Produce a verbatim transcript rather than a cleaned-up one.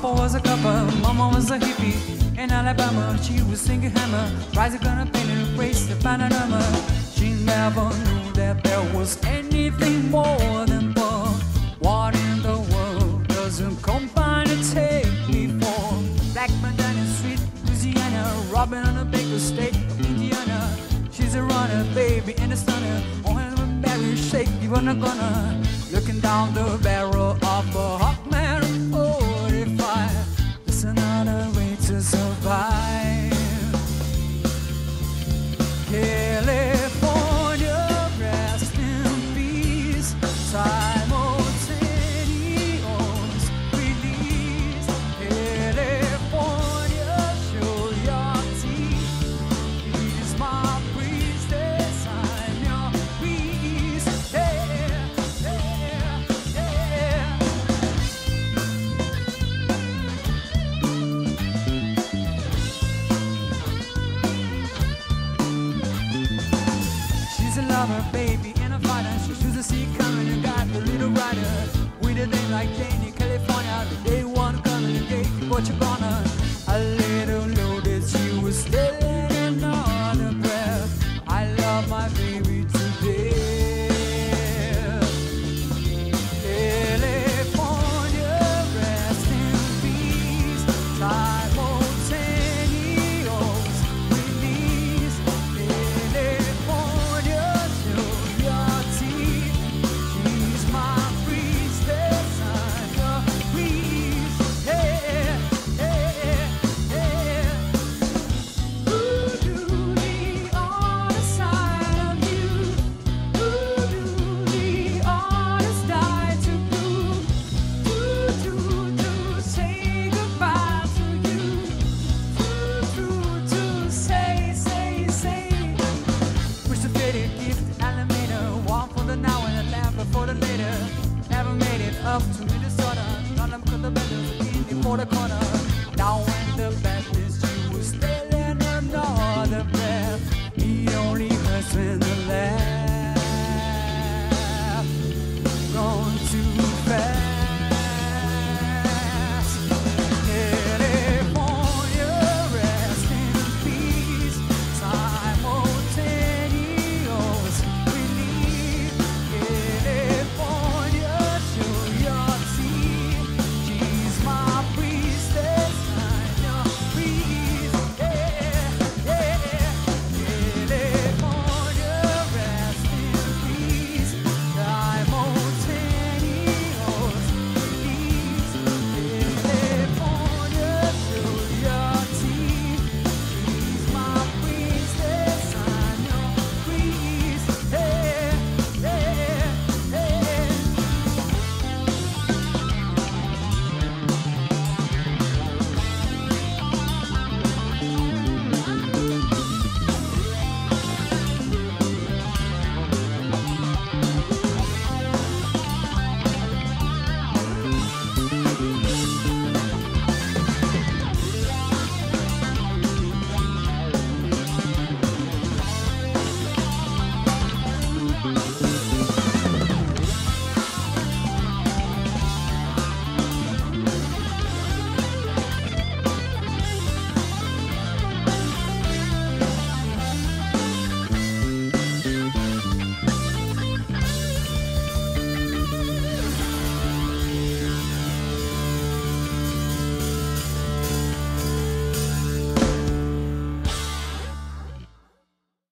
Papa was a copper, Mama was a hippie. In Alabama, she was singing hammer. Rise gonna paint and race the panorama. She never knew that there was anything more than love. What in the world doesn't combine to take me for? Black Bandana Street, Louisiana, Robin on a Baker State of Indiana. She's a runner, baby, and a stunner. On her berry shake, you wanna gonna. Looking down the barrel of a Hawkman forty-five. It's another way to survive. California, rest in peace. Simultaneous release. California, show your teeth. He's my priestess, I'm your priest. Yeah, yeah, yeah. She's a lover, baby, and a fighter. She chooses to see coming and got the little rider. With a name like Dani, California, the day one coming and day what you gonna. A little